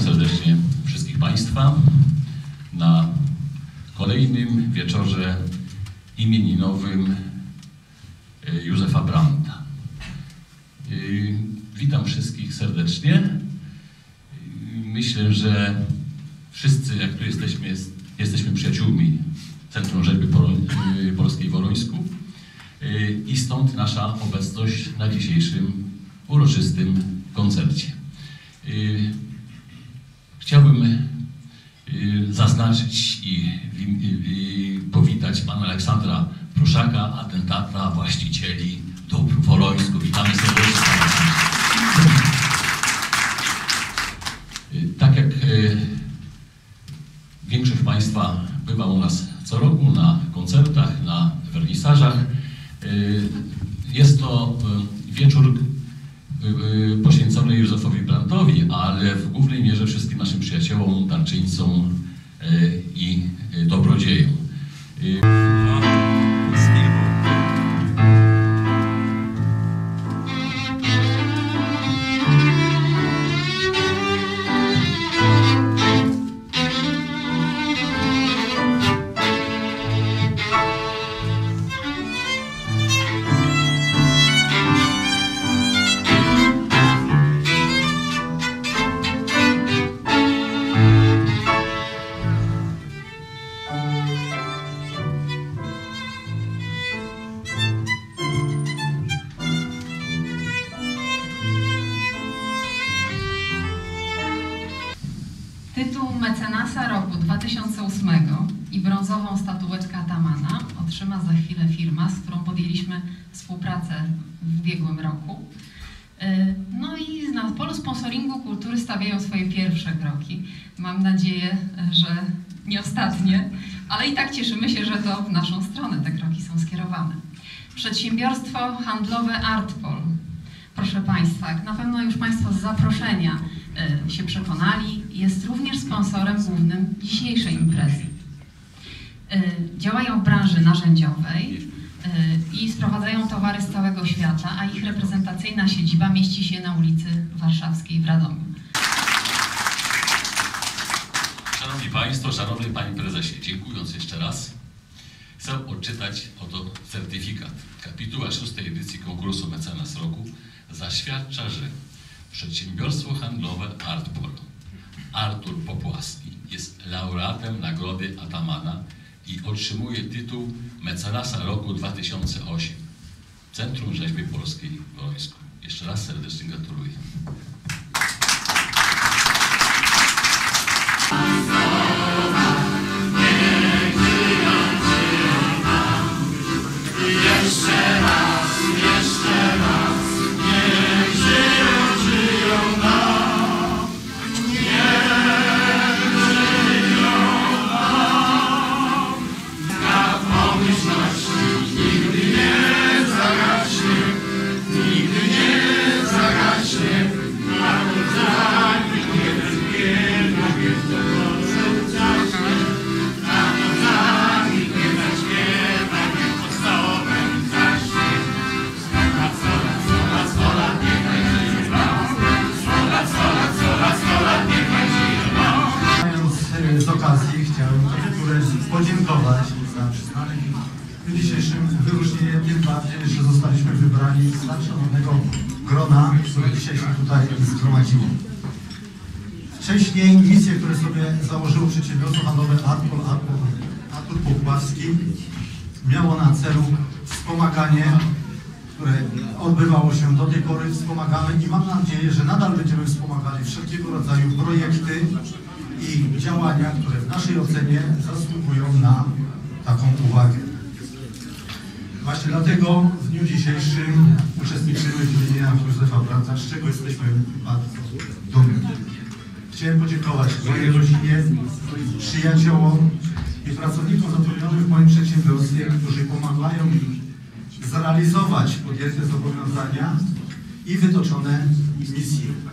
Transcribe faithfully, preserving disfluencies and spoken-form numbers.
serdecznie wszystkich Państwa na kolejnym wieczorze imieninowym Józefa Brandta. Witam wszystkich serdecznie. Myślę, że wszyscy, jak tu jesteśmy, jest, jesteśmy przyjaciółmi Centrum Rzeźby Polskiej w Orońsku i stąd nasza obecność na dzisiejszym uroczystym koncercie. Chciałbym zaznaczyć i, i, i powitać pana Aleksandra Pruszaka, atentata właścicieli dóbr w Orońsku. Witamy serdecznie. Tak jak większość Państwa bywa u nas co roku na koncertach, na wernisażach, jest to wieczór poświęcony Józefowi Brandtowi, ale w głównej mierze wszystkim naszym przyjaciołom, darczyńcom i dobrodziejom. Tytuł mecenasa roku dwa tysiące ósmego i brązową statuetkę Atamana otrzyma za chwilę firma, z którą podjęliśmy współpracę w ubiegłym roku. No i na polu sponsoringu kultury stawiają swoje pierwsze kroki. Mam nadzieję, że nie ostatnie, ale i tak cieszymy się, że to w naszą stronę te kroki są skierowane. Przedsiębiorstwo handlowe Artpol. Proszę Państwa, jak na pewno już Państwo z zaproszenia y, się przekonali, jest również sponsorem głównym dzisiejszej imprezy. Y, działają w branży narzędziowej y, i sprowadzają towary z całego świata, a ich reprezentacyjna siedziba mieści się na ulicy Warszawskiej w Radomiu. Szanowni Państwo, Szanowny Panie Prezesie, dziękując jeszcze raz, chcę odczytać oto certyfikat. Kapituła szóstej edycji konkursu Mecenas Roku zaświadcza, że przedsiębiorstwo handlowe Artpol Artur Popłaski jest laureatem nagrody Atamana i otrzymuje tytuł Mecenasa Roku dwa tysiące ósmego. Centrum Rzeźby Polskiej w Orońsku. Jeszcze raz serdecznie gratuluję. Z okazji chciałem podziękować za przyznanie w dzisiejszym wyróżnienie, tym bardziej, że zostaliśmy wybrani z tak szanownego grona, które dzisiaj się tutaj zgromadziło. Wcześniej misje, które sobie założyło przedsiębiorstwo handlowe Artpol Artur Popłaski, miało na celu wspomaganie, które odbywało się do tej pory, wspomagamy i mam nadzieję, że nadal będziemy wspomagali wszelkiego rodzaju projekty i działania, które w naszej ocenie zasługują na taką uwagę. Właśnie dlatego w dniu dzisiejszym uczestniczymy w imieninach Józefa Brandta, z czego jesteśmy bardzo dumni. Chciałem podziękować mojej rodzinie, przyjaciołom i pracownikom zatrudnionym w moim przedsiębiorstwie, którzy pomagają mi zrealizować podjęte zobowiązania i wytoczone misje.